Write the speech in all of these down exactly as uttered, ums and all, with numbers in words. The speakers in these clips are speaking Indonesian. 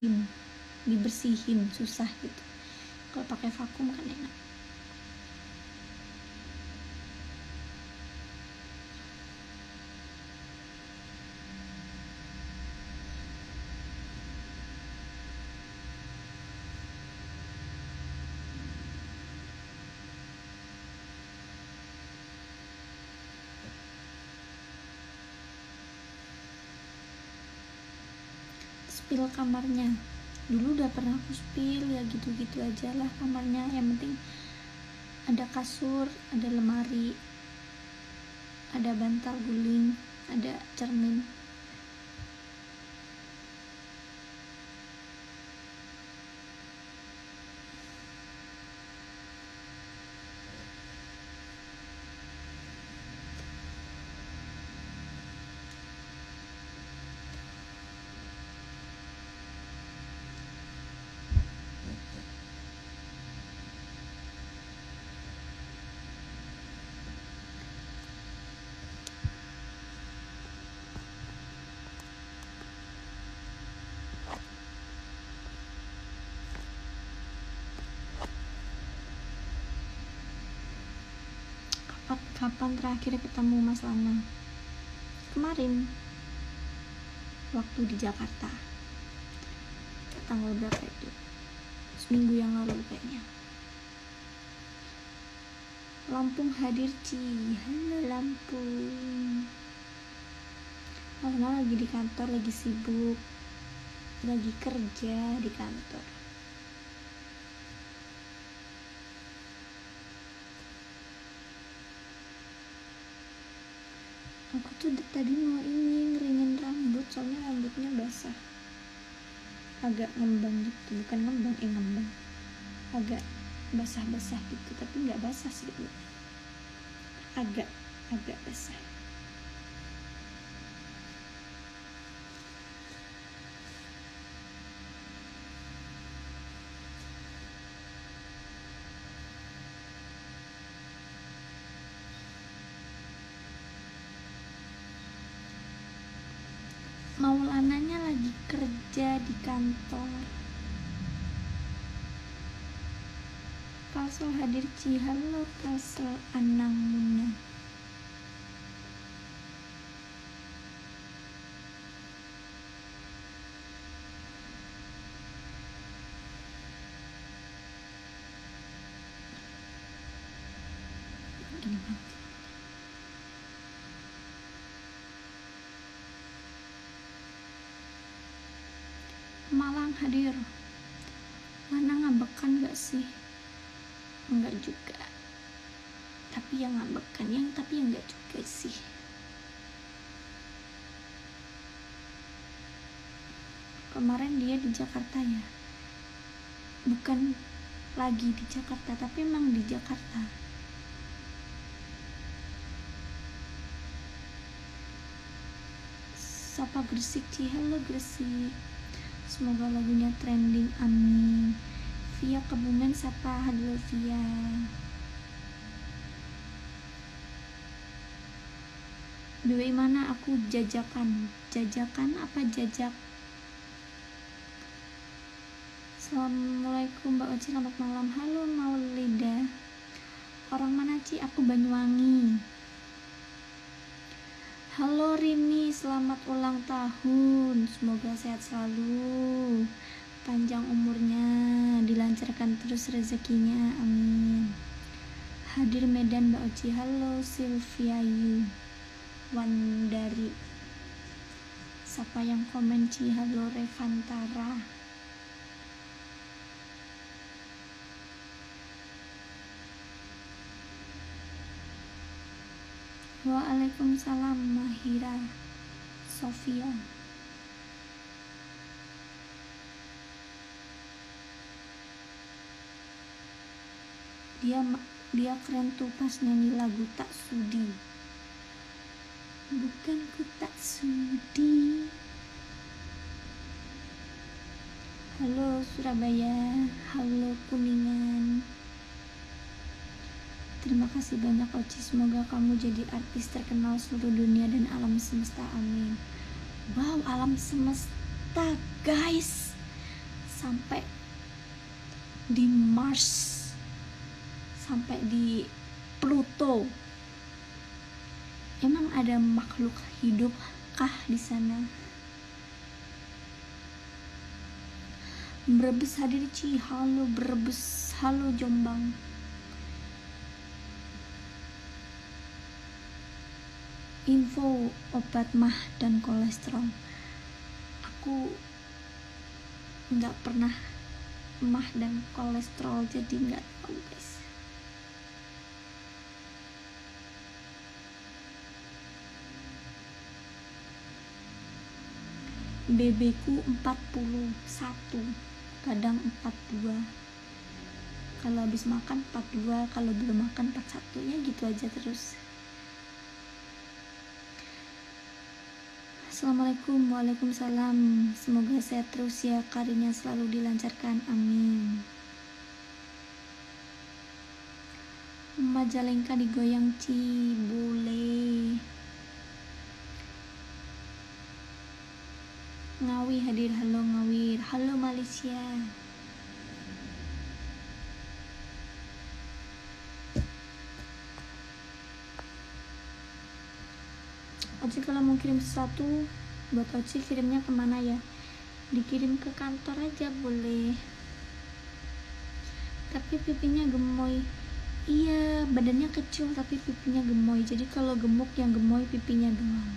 dibersihin susah gitu. Kalau pakai vakum kan enak. Spill kamarnya, dulu udah pernah aku spill, ya gitu-gitu aja lah kamarnya. Yang penting ada kasur, ada lemari, ada bantal guling, ada cermin. Kapan terakhir ketemu Mas Lana? Kemarin waktu di Jakarta, tanggal berapa itu? Seminggu yang lalu kayaknya. Lampung hadir Ci, halo Lampung. Mas Lana lagi di kantor, lagi sibuk, lagi kerja di kantor. Aku tuh tadi mau ini ngeringin rambut, soalnya rambutnya basah, agak ngembang gitu, bukan ngembang, eh ngembang, agak basah-basah gitu, tapi nggak basah sih, agak agak basah. Maulananya lagi kerja di kantor. Kalsel hadir Ci, halo Kalsel Anang Muna. Gini bang. Malang hadir. Mana ngambekan gak sih? Enggak juga. Tapi yang ngambekan, yang tapi yang enggak juga sih. Kemarin dia di Jakarta ya. Bukan lagi di Jakarta, tapi emang di Jakarta. Sapa Gresik Ci, halo Gresik. Semoga lagunya trending, amin. Via Kebumen sapa, halo Via. Dewi mana aku jajakan? Jajakan apa jajak? Assalamualaikum Mbak Oci, selamat malam. Halo Maulida. Orang mana Ci? Aku Banyuwangi. Halo Rini, selamat ulang tahun. Semoga sehat selalu, panjang umurnya, dilancarkan terus rezekinya, amin. Hadir Medan Mbak Oci. Halo Sylvia Yu Wandari. Siapa yang komen Ci? Halo Revantara. Waalaikumsalam Mahira Sofia. Dia dia keren tuh pas nyanyi lagu Tak Sudi. Bukan ku tak sudi. Halo Surabaya, halo Kuningan. Terima kasih banyak Oci, semoga kamu jadi artis terkenal seluruh dunia dan alam semesta, amin. Wow, alam semesta guys, di Mars sampai di Pluto. Emang ada makhluk hidup kah di sana? Brebes hadir Ci, halo Brebes, halo Jombang. Info obat mah dan kolesterol. Aku nggak pernah mah dan kolesterol, jadi nggak tahu guys. B B ku empat puluh satu, kadang empat puluh dua. Kalau habis makan empat puluh dua, kalau belum makan empat puluh satu, ya gitu aja terus. Assalamualaikum. Waalaikumsalam. Semoga sehat terus ya, karirnya selalu dilancarkan, amin. Majalengka digoyang Ci, boleh. Ngawi hadir, halo Ngawir, halo Malaysia. Oci kalau mau kirim sesuatu buat Oci, kirimnya kemana ya? Dikirim ke kantor aja boleh. Tapi pipinya gemoy. Iya, badannya kecil tapi pipinya gemoy. Jadi kalau gemuk yang gemoy pipinya doang.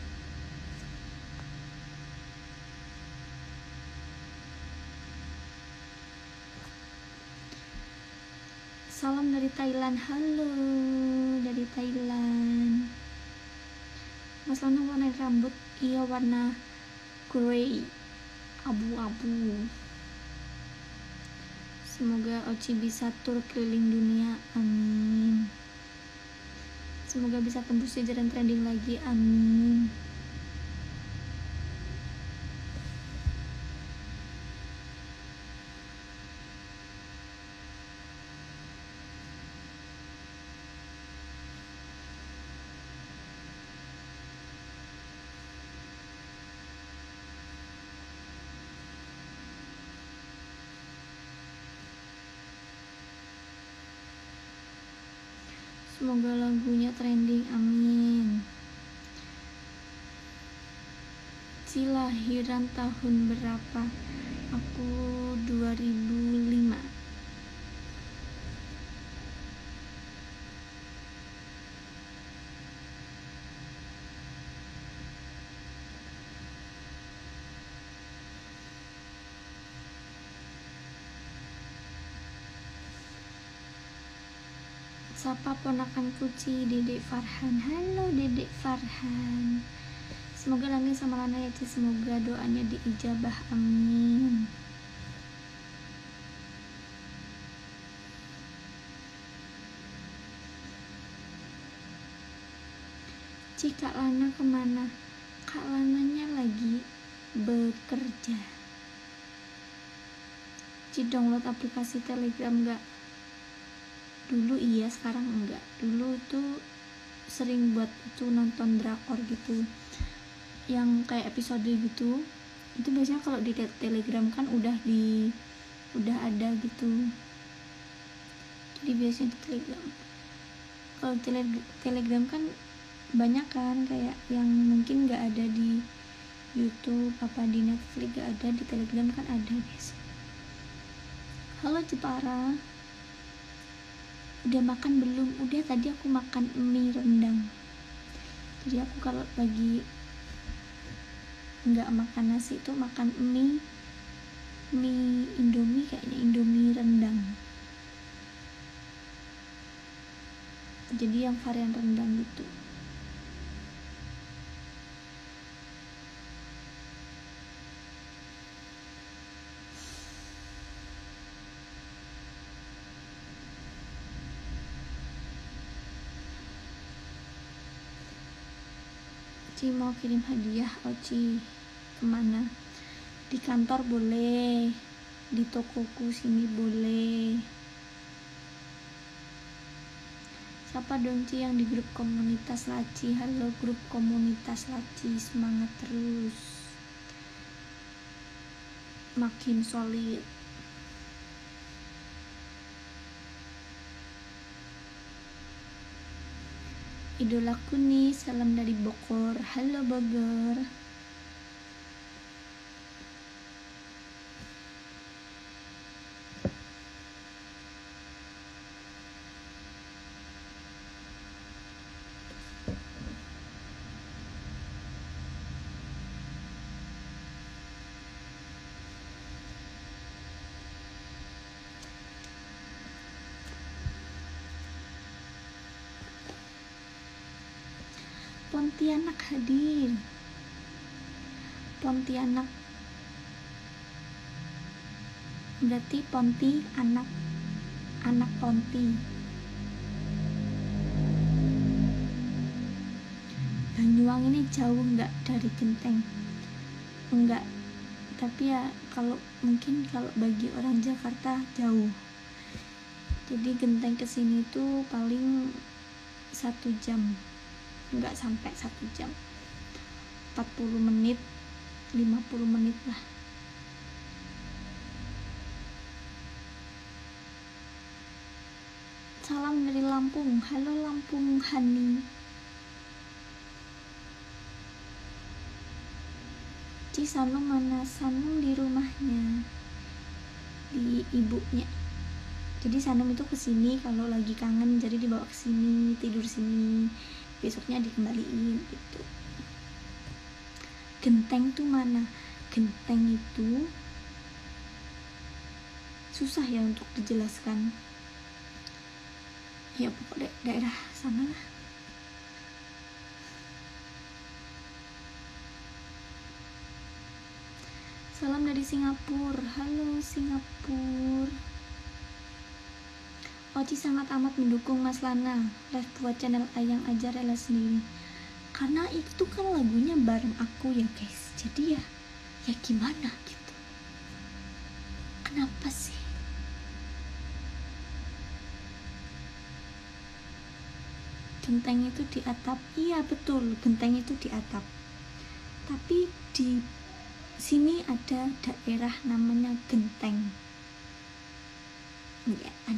Salam dari Thailand, halo dari Thailand. Mas Lana warna rambut, iya warna grey, abu-abu. Semoga Oci bisa tur keliling dunia, amin. Semoga bisa tembus jajaran trending lagi, amin. Semoga lagunya trending, amin. Ci lahiran tahun berapa? Aku dua ribu lima. Sapa ponakan kuci, Dedek Farhan, halo Dedek Farhan. Semoga langit sama Lana ya Ci, semoga doanya diijabah, amin. Ci, Kak Lana kemana? Kak Lananya lagi bekerja. Ci, download aplikasi Telegram gak? Dulu iya, sekarang enggak. Dulu itu sering buat itu nonton drakor gitu, yang kayak episode gitu. Itu biasanya kalau di Telegram kan udah di udah ada gitu, jadi biasanya di Telegram. Kalau tele, Telegram kan banyak kan, kayak yang mungkin nggak ada di YouTube apa di Netflix gak ada, di Telegram kan ada guys. Halo Jepara, udah makan belum? Udah, tadi aku makan mie rendang. Jadi aku kalau lagi nggak makan nasi itu makan mie mie Indomie, kayaknya Indomie rendang. Jadi yang varian rendang gitu. Ci mau kirim hadiah, Oci kemana? Di kantor boleh, di tokoku sini boleh. Siapa dong Ci yang di grup komunitas Laci? Halo grup komunitas Laci, semangat terus, makin solid. idolaku nih, salam dari Bogor. Halo Bogor. Pontianak hadir. Pontianak berarti Ponti anak, anak Ponti. Banyuwangi ini jauh nggak dari Genteng? Enggak, tapi ya kalau mungkin kalau bagi orang Jakarta jauh. Jadi Genteng kesini tuh paling satu jam, nggak sampai satu jam, empat puluh menit, lima puluh menit lah. Salam dari Lampung. Halo Lampung Hani. Ci Sanung mana? Sanung di rumahnya, di ibunya. Jadi Sanung itu kesini kalau lagi kangen, jadi dibawa kesini, tidur sini, besoknya dikembaliin gitu. Genteng tuh mana? Genteng itu susah ya untuk dijelaskan. Ya pokoknya daerah sana lah. Salam dari Singapura. Halo Singapura. Oci sangat amat mendukung Mas Lana live buat channel Ayang aja rela sendiri, karena itu kan lagunya bareng aku ya guys. Jadi ya ya gimana gitu. Kenapa sih? Genteng itu di atap. Iya betul, genteng itu di atap. Tapi di sini ada daerah namanya Genteng. Ya,